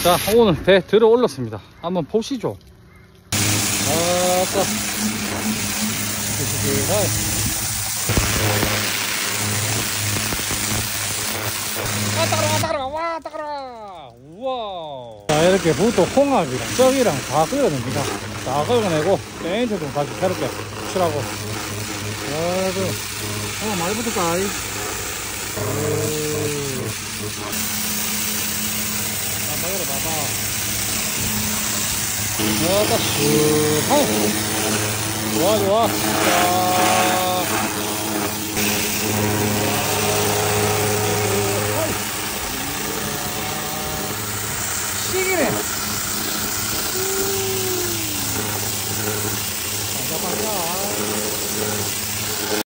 자, 오늘 배 들어 올랐습니다. 한번 보시죠. 아따. 와, 따가라. 우와. 자, 이렇게 부도 홍합이랑 쩍이랑 다 끓여냅니다. 다 끓여내고, 벤츠 좀 다시 새롭게 칠하고. 아이고. 많이 붙었다. 봐봐라, 봐봐. 아따, 좋아, 좋아. 자.